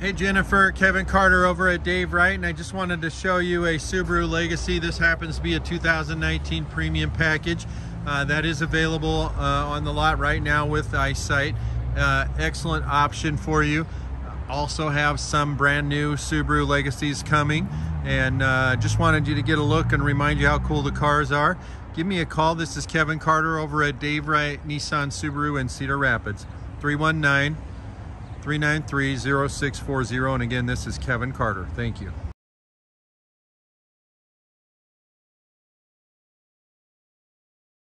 Hey Jennifer, Kevin Carter over at Dave Wright, and I just wanted to show you a Subaru Legacy. This happens to be a 2019 premium package that is available on the lot right now with Eyesight. Excellent option for you. Also have some brand new Subaru Legacies coming, and just wanted you to get a look and remind you how cool the cars are. Give me a call. This is Kevin Carter over at Dave Wright Nissan Subaru in Cedar Rapids. 319-393-0640, and again, this is Kevin Carter. Thank you.